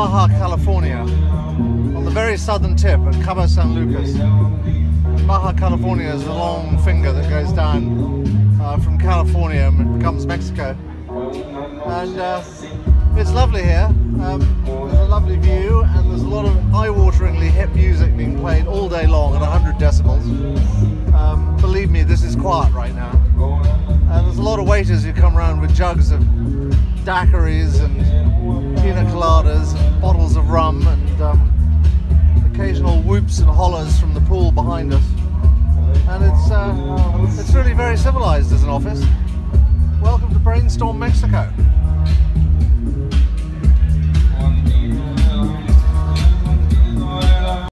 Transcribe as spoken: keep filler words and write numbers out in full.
Baja California, on the very southern tip at Cabo San Lucas. Baja California is the long finger that goes down uh, from California and becomes Mexico. And uh, it's lovely here. Um, there's a lovely view, and there's a lot of eye-wateringly hip music being played all day long at one hundred decibels. Um, believe me, this is quiet right now. And there's a lot of waiters who come around with jugs of daiquiris and pina coladas and bottles of rum, and um, occasional whoops and hollers from the pool behind us. And it's uh, it's really very civilized as an office. Welcome to Brainstorm Mexico.